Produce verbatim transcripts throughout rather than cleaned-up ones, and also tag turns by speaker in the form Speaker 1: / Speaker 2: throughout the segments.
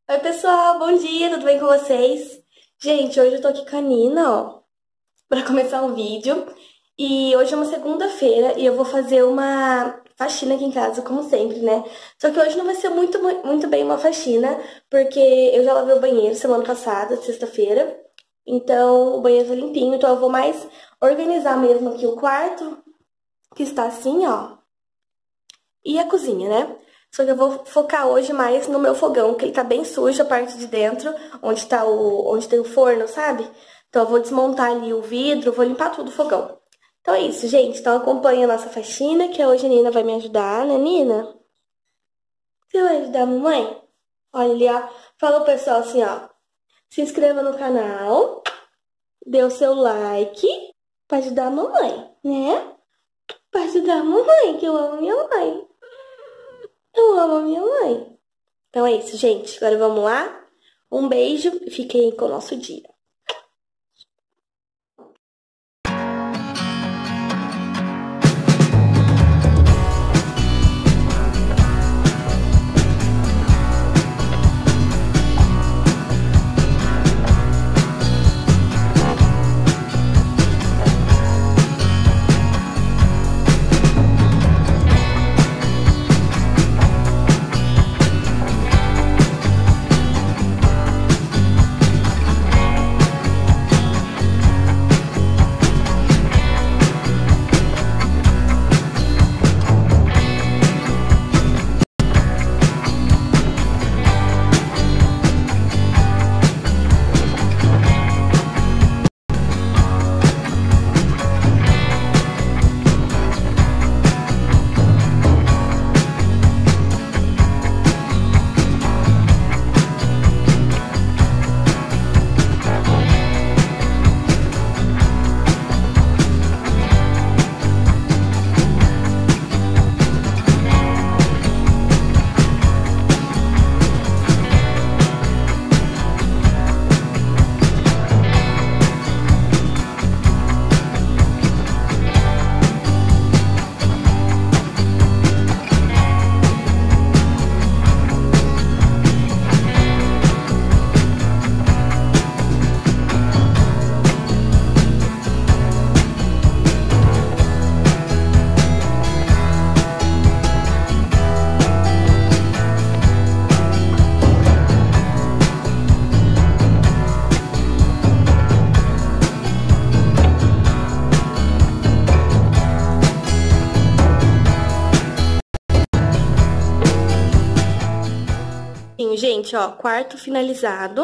Speaker 1: Oi, pessoal, bom dia, tudo bem com vocês? Gente, hoje eu tô aqui com a Nina, ó, pra começar um vídeo. E hoje é uma segunda-feira e eu vou fazer uma faxina aqui em casa, como sempre, né? Só que hoje não vai ser muito, mu- muito bem uma faxina, porque eu já lavei o banheiro semana passada, sexta-feira. Então, o banheiro tá limpinho, então eu vou mais organizar mesmo aqui o quarto, que está assim, ó, e a cozinha, né? Só que eu vou focar hoje mais no meu fogão, que ele tá bem sujo a parte de dentro, onde tá o, onde tem o forno, sabe? Então eu vou desmontar ali o vidro, vou limpar tudo o fogão. Então é isso, gente. Então acompanha a nossa faxina, que hoje a Nina vai me ajudar, né, Nina? Você vai ajudar a mamãe? Olha ali, ó. Fala pro pessoal assim, ó. Se inscreva no canal, dê o seu like pra ajudar a mamãe, né? Pra ajudar a mamãe, que eu amo minha mãe. Eu amo a minha mãe. Então é isso, gente. Agora vamos lá. Um beijo e fiquem com o nosso dia. Gente, ó, quarto finalizado.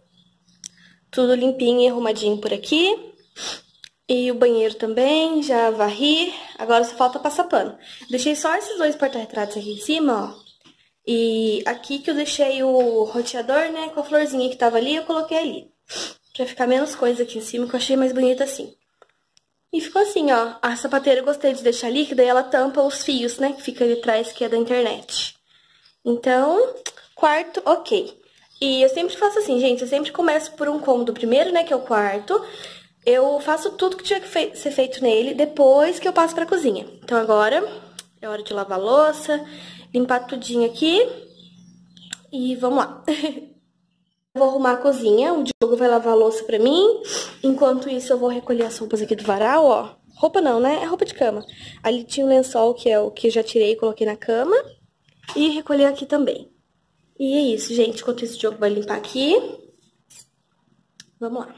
Speaker 1: Tudo limpinho e arrumadinho por aqui. E o banheiro também, já varri. Agora só falta passar pano. Deixei só esses dois porta-retratos aqui em cima, ó. E aqui que eu deixei o roteador, né, com a florzinha que tava ali, eu coloquei ali. Pra ficar menos coisa aqui em cima, que eu achei mais bonito assim. E ficou assim, ó. A sapateira eu gostei de deixar líquida e ela tampa os fios, né, que fica ali atrás, que é da internet. Então, quarto, ok. E eu sempre faço assim, gente, eu sempre começo por um cômodo primeiro, né, que é o quarto. Eu faço tudo que tinha que fe ser feito nele depois que eu passo pra cozinha. Então agora é hora de lavar a louça, limpar tudinho aqui e vamos lá. Eu vou arrumar a cozinha, o Diogo vai lavar a louça pra mim. Enquanto isso eu vou recolher as roupas aqui do varal, ó. Roupa não, né? É roupa de cama. Ali tinha um lençol que é o que eu já tirei e coloquei na cama. E recolher aqui também. E é isso, gente. Enquanto isso o Diogo vai limpar aqui. Vamos lá.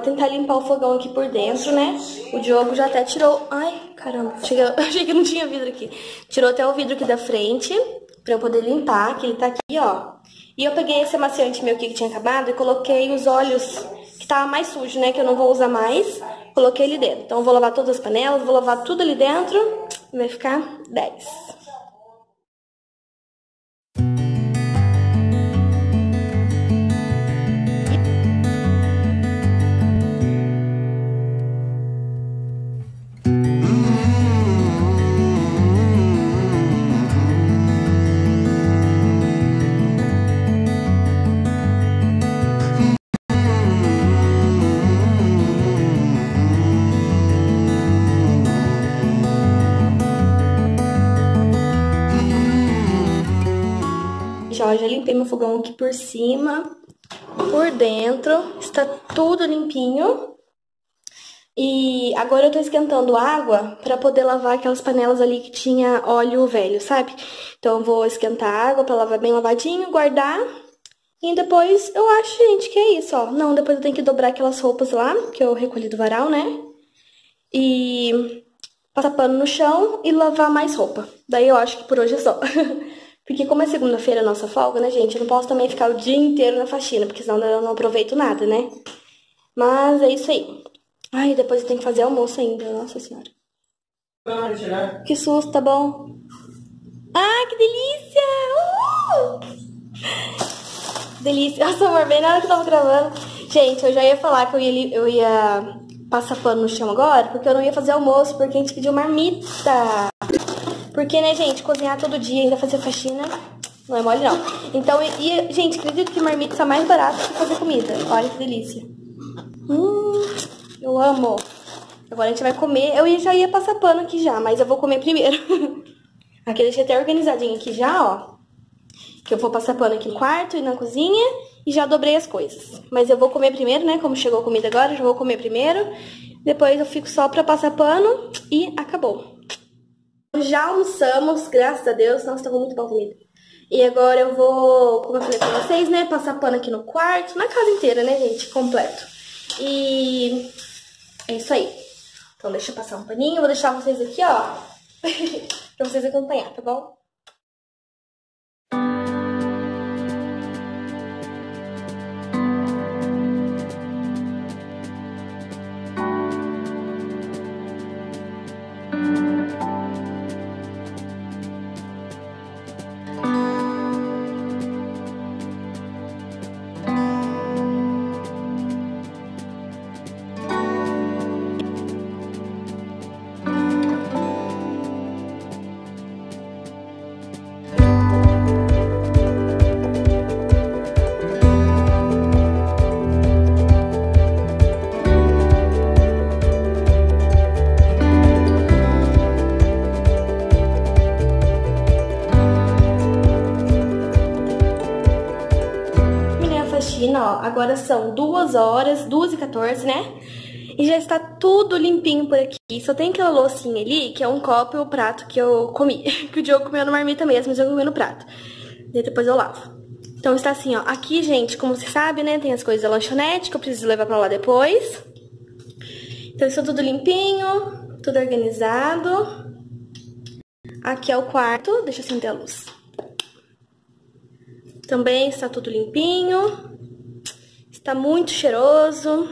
Speaker 1: tentar limpar o fogão aqui por dentro, né? O Diogo já até tirou... Ai, caramba, cheguei... achei que não tinha vidro aqui. Tirou até o vidro aqui da frente, pra eu poder limpar, que ele tá aqui, ó. E eu peguei esse amaciante meu aqui que tinha acabado e coloquei os óleos, que tava mais sujo, né? Que eu não vou usar mais. Coloquei ele dentro. Então eu vou lavar todas as panelas, vou lavar tudo ali dentro. Vai ficar dez. Ó, já limpei meu fogão aqui por cima, por dentro, está tudo limpinho. E agora eu tô esquentando água pra poder lavar aquelas panelas ali que tinha óleo velho, sabe? Então eu vou esquentar a água pra lavar bem lavadinho, guardar. E depois eu acho, gente, que é isso, ó. Não, depois eu tenho que dobrar aquelas roupas lá, que eu recolhi do varal, né? E passar pano no chão e lavar mais roupa. Daí eu acho que por hoje é só. Porque como é segunda-feira a nossa folga, né, gente? Eu não posso também ficar o dia inteiro na faxina, porque senão eu não aproveito nada, né? Mas é isso aí. Ai, depois eu tenho que fazer almoço ainda, nossa senhora. Que susto, tá bom? Ah, que delícia! Uh! Delícia. Nossa, amor, bem na hora que eu tava gravando. Gente, eu já ia falar que eu ia, eu ia passar pano no chão agora, porque eu não ia fazer almoço, porque a gente pediu marmita. Porque, né, gente, cozinhar todo dia e ainda fazer faxina não é mole, não. Então, e, gente, acredito que marmita tá mais barato que fazer comida. Olha que delícia. Hum, eu amo. Agora a gente vai comer. Eu já ia passar pano aqui já, mas eu vou comer primeiro. Aqui eu deixei até organizadinho aqui já, ó. Que eu vou passar pano aqui no quarto e na cozinha e já dobrei as coisas. Mas eu vou comer primeiro, né, como chegou a comida agora, eu já vou comer primeiro. Depois eu fico só pra passar pano e acabou. Já almoçamos, graças a Deus. Nossa, tava muito boa a comida. E agora eu vou, como eu falei pra vocês, né, passar pano aqui no quarto, na casa inteira, né, gente, completo. E é isso aí. Então deixa eu passar um paninho, vou deixar vocês aqui, ó, pra vocês acompanhar, tá bom? Ó, agora são duas horas, duas e quatorze, né? E já está tudo limpinho por aqui. Só tem aquela loucinha ali, que é um copo e o prato que eu comi. Que o Diogo comeu na marmita mesmo, mas eu comi no prato. E depois eu lavo. Então está assim, ó. Aqui, gente, como você sabe, né? Tem as coisas da lanchonete que eu preciso levar pra lá depois. Então está tudo limpinho, tudo organizado. Aqui é o quarto. Deixa eu acender a luz. Também está tudo limpinho. Está muito cheiroso.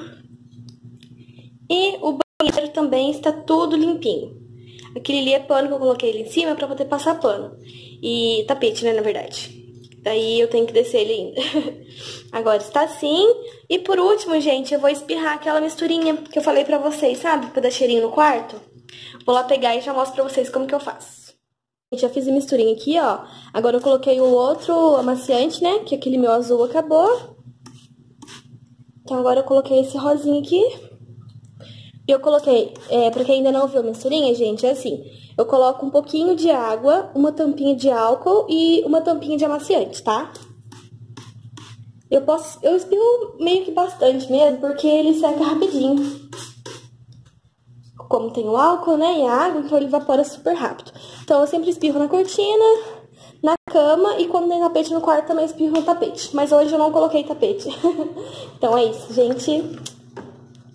Speaker 1: E o banheiro também está tudo limpinho. Aquele ali é pano que eu coloquei ali em cima pra poder passar pano. E tapete, né, na verdade. Daí eu tenho que descer ele ainda. Agora está assim. E por último, gente, eu vou espirrar aquela misturinha que eu falei pra vocês, sabe? Pra dar cheirinho no quarto. Vou lá pegar e já mostro pra vocês como que eu faço. Eu já fiz a misturinha aqui, ó. Agora eu coloquei o outro amaciante, né? Que aquele meu azul acabou. Então agora eu coloquei esse rosinho aqui. E eu coloquei, é, pra quem ainda não viu a misturinha, gente, é assim. Eu coloco um pouquinho de água, uma tampinha de álcool e uma tampinha de amaciante, tá? Eu posso, eu espirro meio que bastante mesmo, porque ele seca rapidinho. Como tem o álcool, né, e a água, então ele evapora super rápido. Então eu sempre espirro na cortina, na cama e quando tem tapete no quarto também espirro no tapete. Mas hoje eu não coloquei tapete. Então é isso, gente.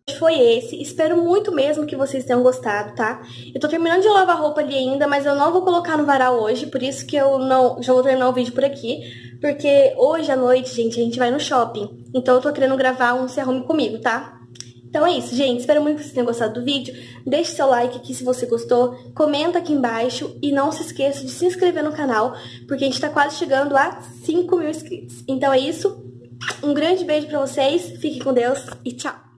Speaker 1: foi esse. Espero muito mesmo que vocês tenham gostado, tá? Eu tô terminando de lavar a roupa ali ainda, mas eu não vou colocar no varal hoje, por isso que eu não já vou terminar o vídeo por aqui. Porque hoje à noite, gente, a gente vai no shopping. Então eu tô querendo gravar um Se Arrume Comigo, tá? Então é isso, gente. Espero muito que vocês tenham gostado do vídeo. Deixe seu like aqui se você gostou. Comenta aqui embaixo. E não se esqueça de se inscrever no canal, porque a gente tá quase chegando a cinco mil inscritos. Então é isso. Um grande beijo pra vocês. Fiquem com Deus e tchau!